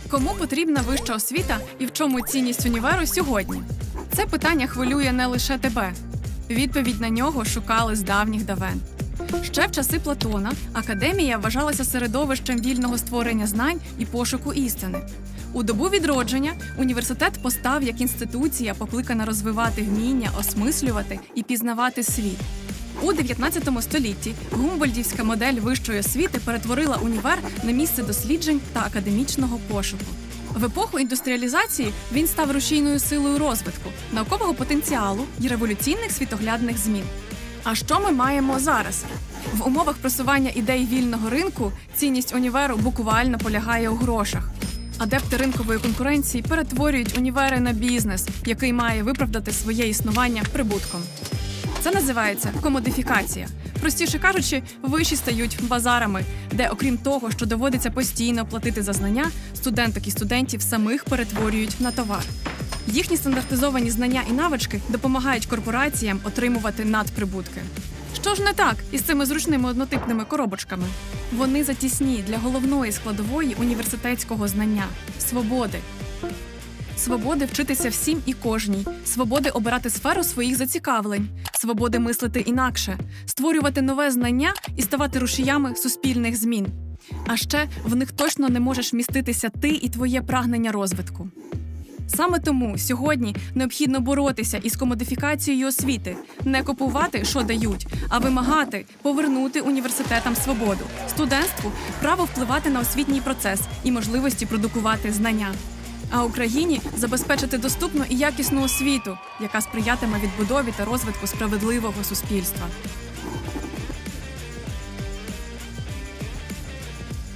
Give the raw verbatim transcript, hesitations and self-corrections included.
Кому потрібна вища освіта і в чому цінність універу сьогодні? Це питання хвилює не лише тебе. Відповідь на нього шукали з давніх давен. Ще в часи Платона академія вважалася середовищем вільного створення знань і пошуку істини. У добу відродження університет постав як інституція, покликана розвивати вміння, осмислювати і пізнавати світ. У дев'ятнадцятому столітті гумбольдтівська модель вищої освіти перетворила універ на місце досліджень та академічного пошуку. В епоху індустріалізації він став рушійною силою розвитку, наукового потенціалу і революційних світоглядних змін. А що ми маємо зараз? В умовах просування ідей вільного ринку цінність універу буквально полягає у грошах. Адепти ринкової конкуренції перетворюють універи на бізнес, який має виправдати своє існування прибутком. Це називається комодифікація. Простіше кажучи, виші стають базарами, де, окрім того, що доводиться постійно платити за знання, студенток і студентів самих перетворюють на товар. Їхні стандартизовані знання і навички допомагають корпораціям отримувати надприбутки. Що ж не так із цими зручними однотипними коробочками? Вони затісні для головної складової університетського знання – свободи. Свободи вчитися всім і кожній, свободи обирати сферу своїх зацікавлень, свободи мислити інакше, створювати нове знання і ставати рушіями суспільних змін. А ще в них точно не можеш вміститися ти і твоє прагнення розвитку. Саме тому сьогодні необхідно боротися із комодифікацією освіти, не купувати, що дають, а вимагати повернути університетам свободу, студентству право впливати на освітній процес і можливості продукувати знання. А Україні забезпечити доступну і якісну освіту, яка сприятиме відбудові та розвитку справедливого суспільства.